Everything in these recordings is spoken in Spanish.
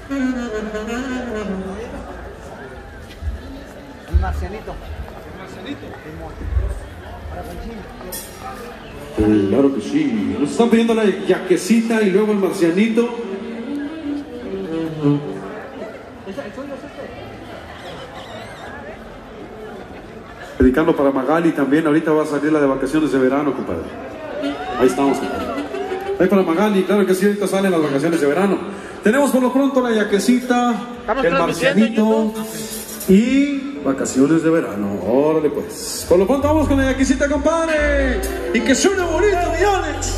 El marcianito. Claro que sí. Nos están pidiendo la yaquecita y luego el marcianito. Dedicando para Magali también. Ahorita va a salir la de vacaciones de verano, compadre. Ahí estamos, compadre. Ahí para Magali, claro que sí, ahorita salen las vacaciones de verano. Tenemos por lo pronto la yaquecita, el marcianito y vacaciones de verano. Órale pues. Por lo pronto vamos con la yaquecita, compadre. Y que suene bonito, mi Alex.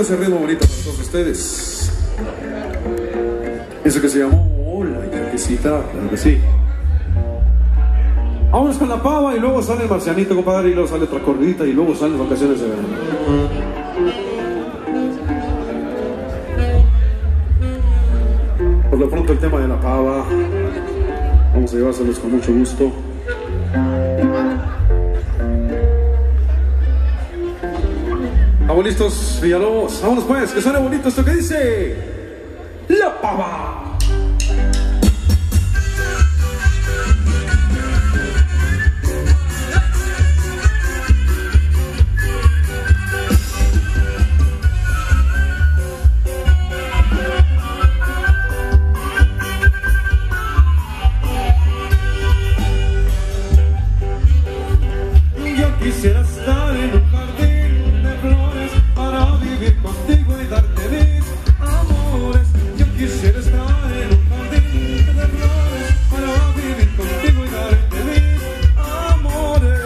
ese ritmo bonito para todos ustedes. Eso que se llamó Hola Yaquecita, claro que sí. Vámonos con la pava y luego sale el marcianito, compadre, y luego sale otra corridita y luego salen las vacaciones de verano. Por lo pronto el tema de la pava, vamos a llevárselos con mucho gusto. ¿Estamos listos, Villalobos? Vámonos pues, que suene bonito esto que dice La Pava. Quisiera estar en un jardín de flores para vivir contigo y darte mis amores. Yo quisiera estar en un jardín de flores para vivir contigo y darte mis amores.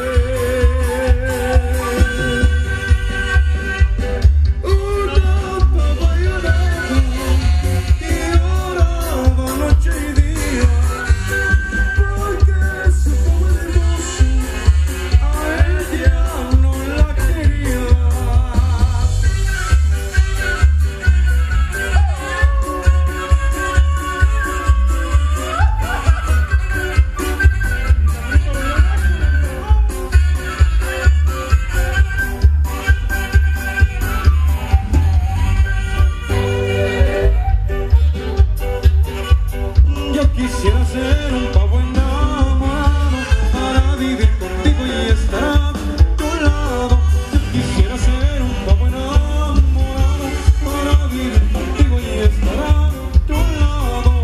Una pava llorando y llorando noche y día, porque su pobre hermoso ya no la quería. Yo quisiera ser un pavo enamorado para vivir contigo y estar a tu lado. Yo quisiera ser un pavo enamorado para vivir contigo y estar a tu lado.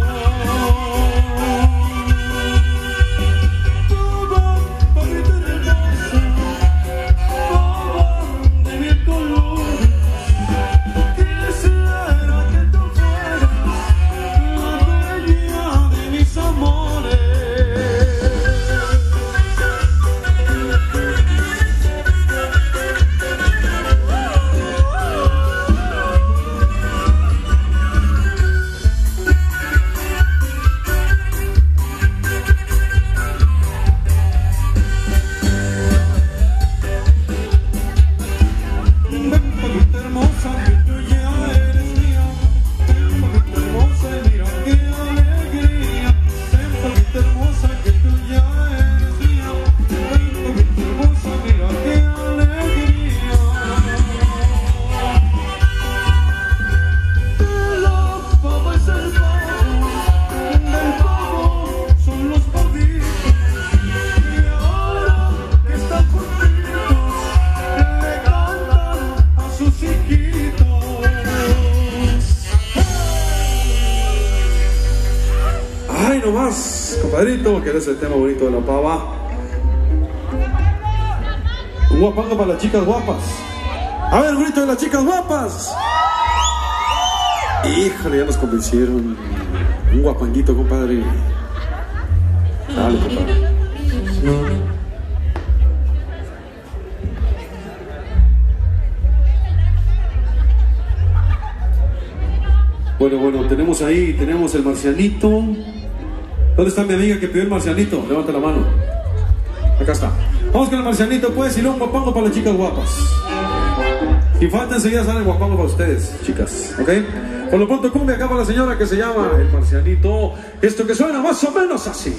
Pava, pavita hermosa, pava de mil colores, quisiera que tú fueras la dueña de mis amores. Ven, pavita hermosa, que tú ya eres mía. Ven, pavita hermosa, y mira qué alegría. Ven, pavita hermosa, que tú ya eres mía. Ven, pavita hermosa, mira qué alegría. La pava es el pavo, del pavo son los pavitos. Y ahora que están contigo, le cantan a sus hijitos. Ay, nomás, compadrito, que es el tema bonito de la pava. Un guapango para las chicas guapas. A ver, el grito de las chicas guapas. Híjole, ya nos convencieron. Un guapanguito, compadre. Dale, compadre. Bueno, tenemos ahí, tenemos el marcianito. ¿Dónde está mi amiga que pidió el marcianito? Levanta la mano. Acá está. Vamos con el marcianito, pues, y luego un guapango para las chicas guapas. Sin falta, enseguida sale el guapango para ustedes, chicas, ¿ok? Por lo pronto, cumbia acá para la señora que se llama el marcianito. Esto que suena más o menos así.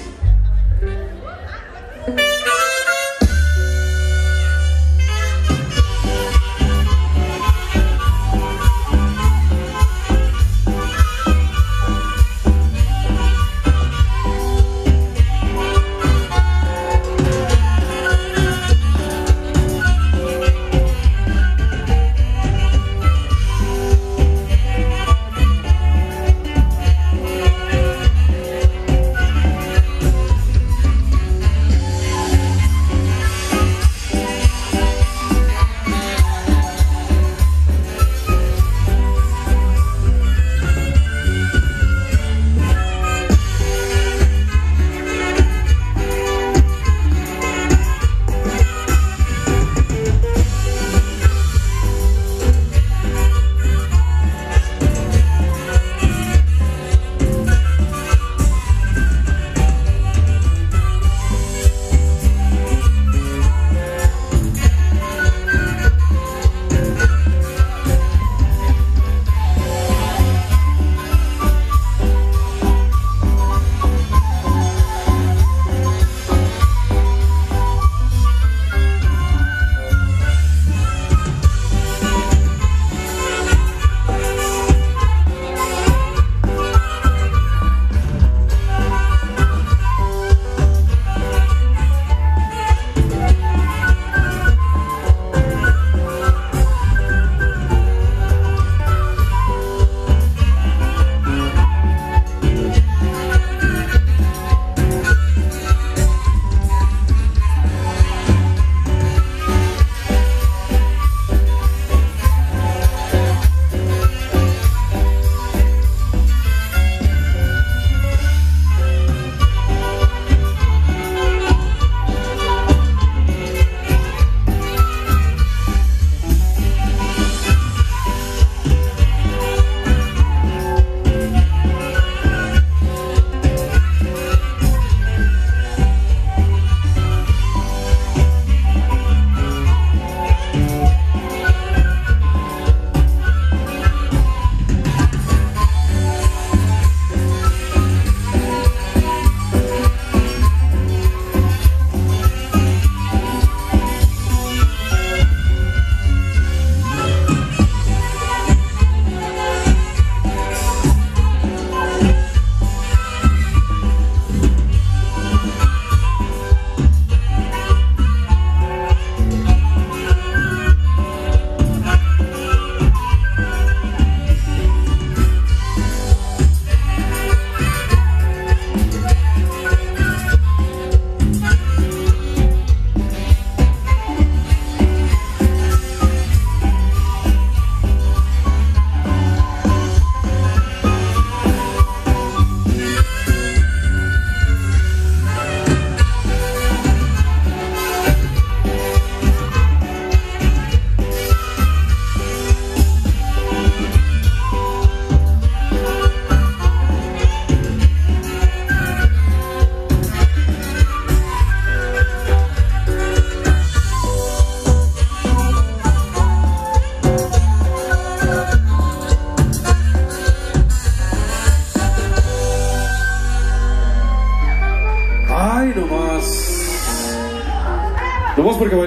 Hoy nomás. Nomás porque